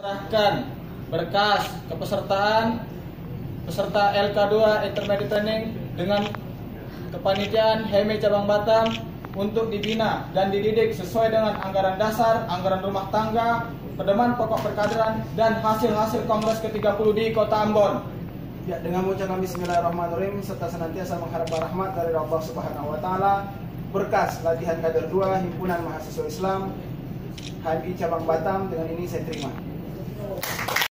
Serahkan berkas kepesertaan peserta LK2 Intermediate Training dengan kepanitiaan HMI Cabang Batam untuk dibina dan dididik sesuai dengan anggaran dasar, anggaran rumah tangga, pedoman pokok perkaderan, dan hasil-hasil Kongres ke-30 di Kota Ambon. Ya, dengan mengucapkan bismillahirrahmanirrahim serta senantiasa mengharapkan rahmat dari Allah Subhanahu wa taala, berkas latihan kader 2 Himpunan Mahasiswa Islam HMI Cabang Batam dengan ini saya terima.